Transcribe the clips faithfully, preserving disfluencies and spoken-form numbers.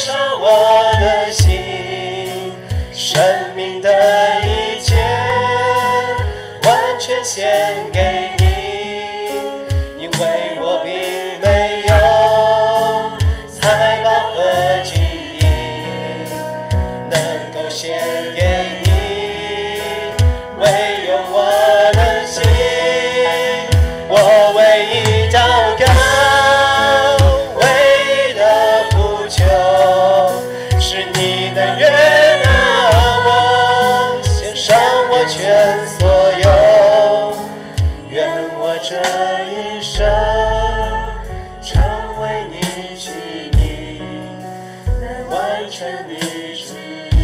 上我的心，生命的一切完全献给你，因为我并没有财宝和金银能够献给你，唯有我的心，我唯一祷告，唯一的呼求是你能悦纳我，献上我全所有，愿我这一生成为你器皿，来完成你旨意。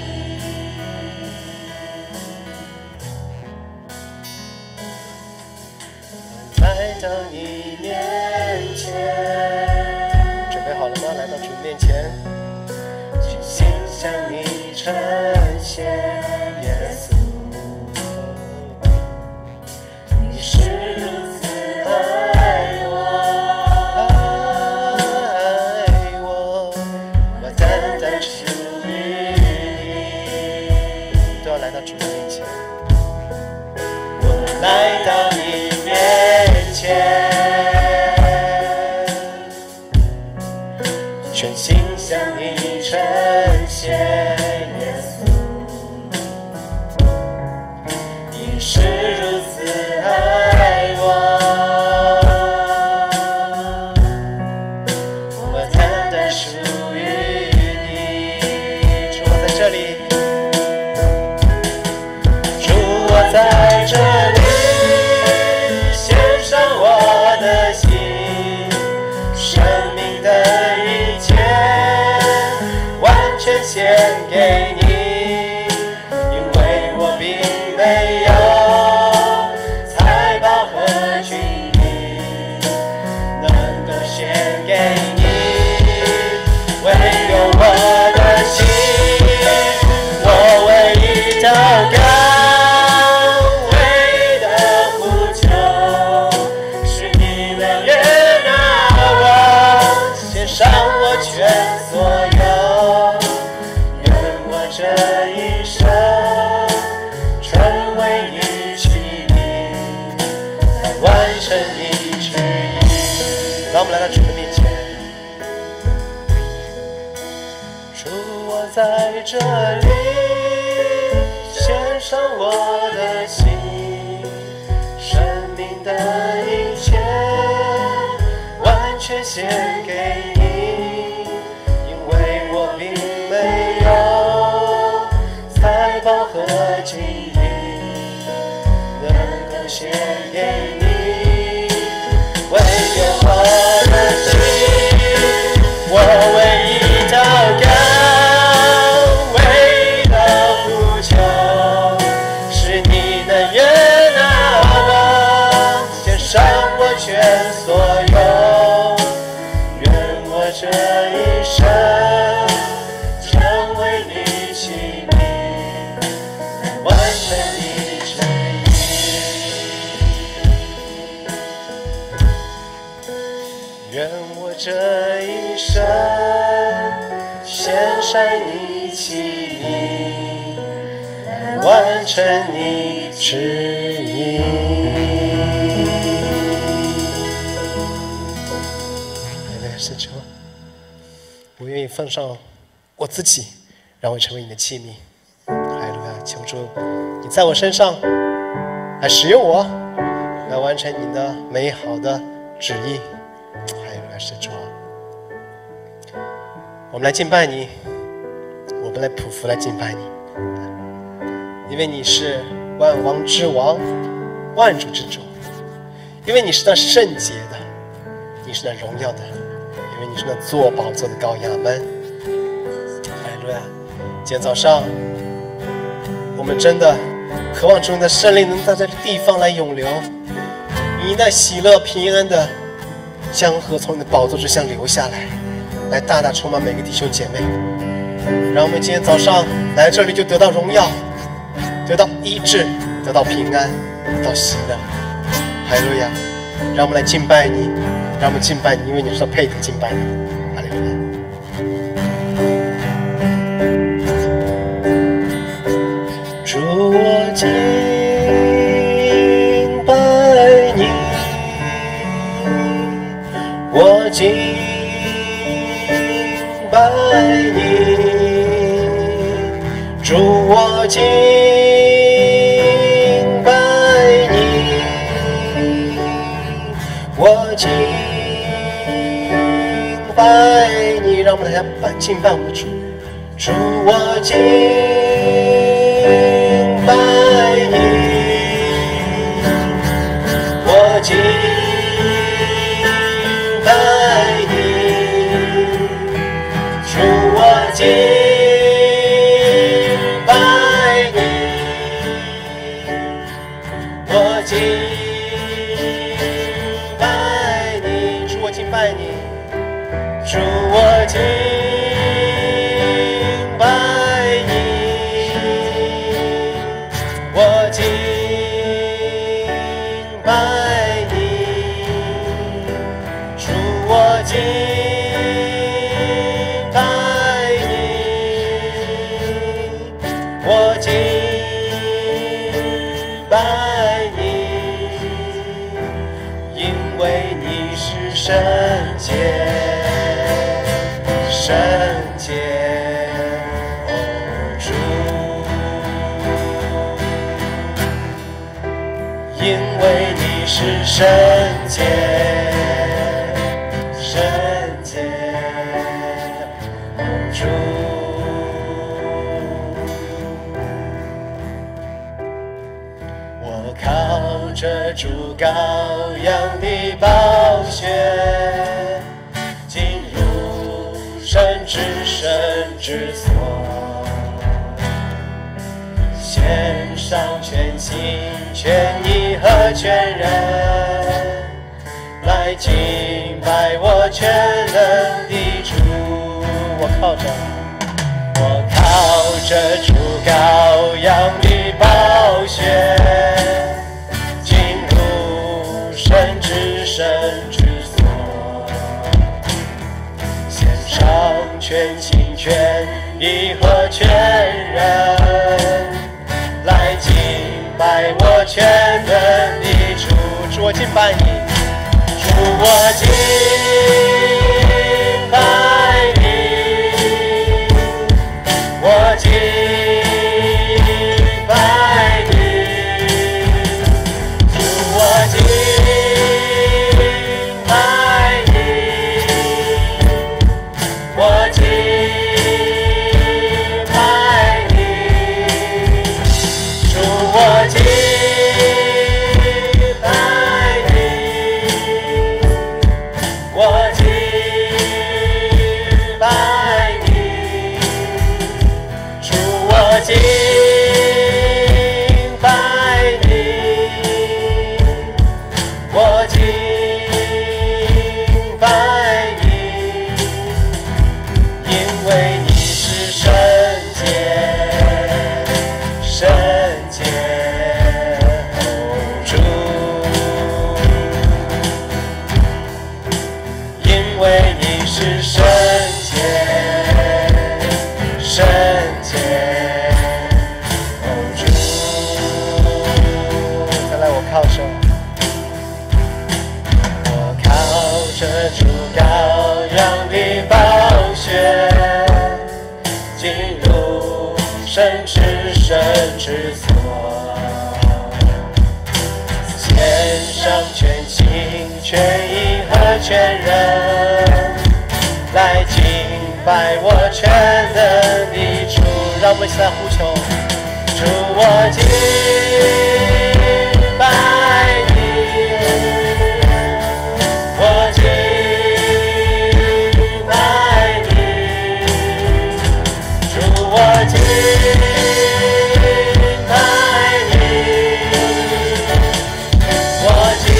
来到你面前，准备好了吗？来到主面前，去心向你呈现，耶稣，你是如此爱我，爱我，我单单属于你，都要来到主的面前，我来到你面前，全心向你呈现，耶稣，你是如此爱我，我单单属于你。主，我在这里，主，我在这里。献上我的心，生命的一切完全献给你，因为我并没有财宝和金银能够献给你，唯有我的心，我唯一祷告，让我全所有，愿我这一生成为你器皿，来完成你旨意。让我们来到主的面前，主，我在这里，献上我的心，生命的一切完全献给你，和金银能够献给你，唯有我的心，我唯一祷告，唯一的呼求是你能悦纳我，献上我全所有，愿我这一生成为你器皿，完成你旨意，愿我这一生献上你器皿，来完成你旨意。是主，我愿意奉上我自己，让我成为你的器皿。哈利路亚！求主，你在我身上来使用我，来完成你的美好的旨意。哈利路亚！是主，我们来敬拜你，我们来匍匐来敬拜你，因为你是万王之王，万主之主，因为你是那圣洁的，你是那荣耀的，因为你是那坐宝座的羔羊们。哈利路亚！今天早上，我们真的渴望中的圣灵能在这个地方来永流，你那喜乐平安的江河从你的宝座之上流下来，来大大充满每个弟兄姐妹。让我们今天早上来这里就得到荣耀，得到医治，得到平安，得到喜乐。哈利路亚！让我们来敬拜你，让我们敬拜你，因为你是配得敬拜的。哈利路亚！ 我敬拜你，我敬拜你，让我们大家把敬拜我们的主，主我敬拜你，我敬拜你，主我敬拜你，我敬拜你，主我敬拜你，主我敬拜你，我敬拜你，主我敬拜你，我敬拜你，因为你是圣洁，圣洁，哦主，因为你是圣洁，圣洁，哦主。我靠着主羔羊的宝血，进入神之圣之所，献上全心全意和全人，来敬拜我全能的主。我靠着我靠着主羔羊的宝血，进入神之圣之所，献上全心全意和全人，来敬拜我全能的主。主我敬拜你，主我敬拜你，我敬拜你，主我敬拜你，我敬拜你，主我敬拜你，我敬拜你，主我敬拜你，我敬拜你，因为你是圣洁，圣洁，哦主，因为你是圣洁，圣洁，哦主。再来，我靠着，我靠着主羔羊的宝血，进入神之圣之所，献上全心全意和全人，来敬拜我全能的主。让我们一起来呼求，主我敬拜你，我敬拜你，主我敬拜你，我敬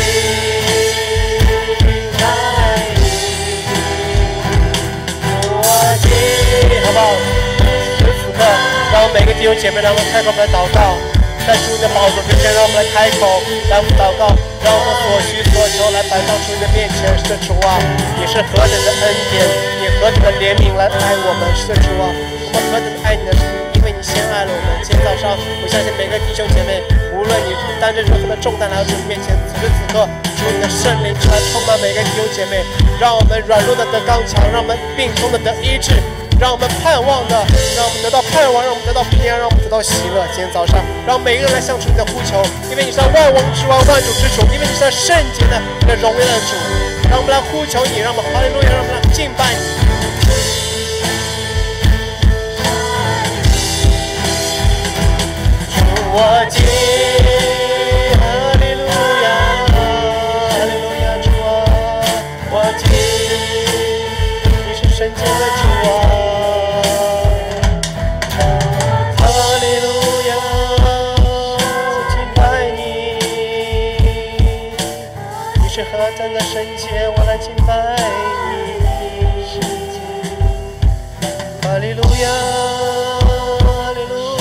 拜你，主我敬，好不好？此刻，让我们每个弟兄姐妹，让我们开口，我们来祷告，在主你的宝座面前，让我们来开口，来我们祷告，让我们所需所求来摆上主你的面前。是的，主啊，你是何等的恩典，你何等的怜悯来爱我们。是的，主啊，我们何等的爱你的神，因为你先爱了我们。今天早上，我相信每个弟兄姐妹，无论你担着如何的重担来到主你面前，此时此刻，主你的圣灵出来充满每个弟兄姐妹，让我们软弱的得刚强，让我们病痛的得医治。 让我们盼望的，让我们得到盼望，让我们得到平安，让我们得到喜乐。今天早上，让每个人来向主你的呼求，因为你是万王之王、万主之主，因为你是圣洁的、你的荣耀的主。让我们来呼求你，让我们哈利路亚，让我们来敬拜你。主我敬，哈利路亚，哈利路亚，主啊，我敬，你是圣洁的主啊。何等的圣洁，我来敬拜你！哈利路亚，哈利路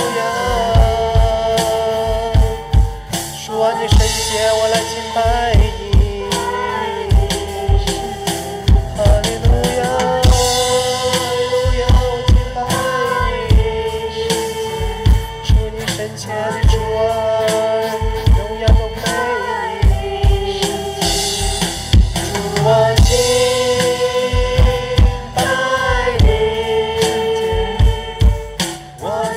亚！主啊，你圣洁，我来敬拜你！哈利路亚，哈利路亚，我敬拜你！主你圣洁的主啊，荣耀都归你！我敬拜你，我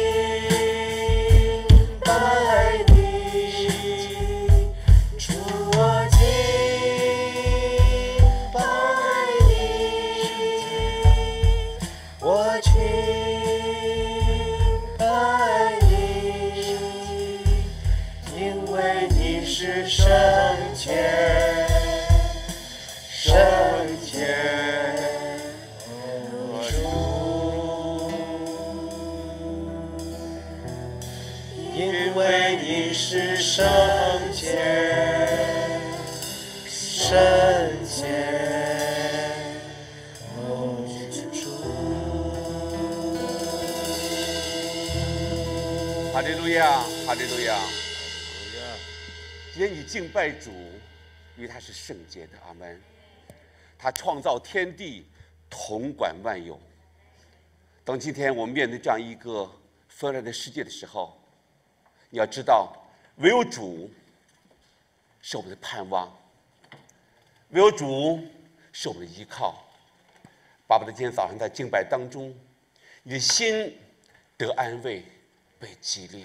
敬拜你，主我敬拜你，我敬拜你，因为你是圣洁。圣洁主，因为你是圣洁，圣洁主。 哈利路亚，哈利路亚。今天你敬拜主，因为他是圣洁的，阿门。他创造天地，统管万有。当今天我们面对这样一个纷乱的世界的时候，你要知道，唯有主是我们的盼望，唯有主是我们的依靠。巴不得今天早上在敬拜当中，你的心得安慰，被激励。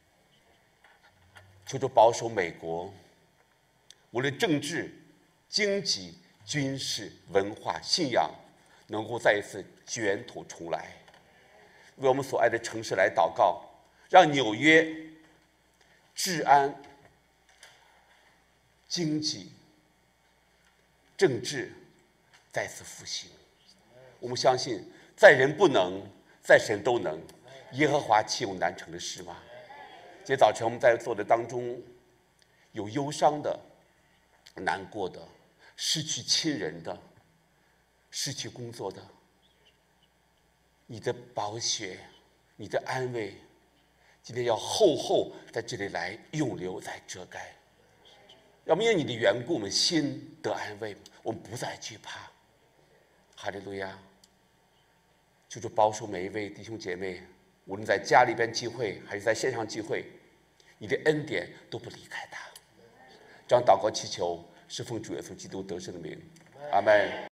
求主保守美国，无论政治、经济、军事、文化、信仰，能够再一次卷土重来，为我们所爱的城市来祷告，让纽约治安、经济、政治再次复兴。我们相信，在人不能，在神都能。耶和华岂有难成的事吗？今天早晨我们在座的当中，有忧伤的、难过的。失去亲人的，失去工作的，你的宝血，你的安慰，今天要厚厚在这里来涌流，来遮盖。要因为你的缘故，我们心得安慰，我们不再惧怕。哈利路亚！求主保守每一位弟兄姐妹，无论在家里边聚会，还是在线上聚会，你的恩典都不离开他。这样祷告祈求。是奉主耶稣基督得胜的名，阿门。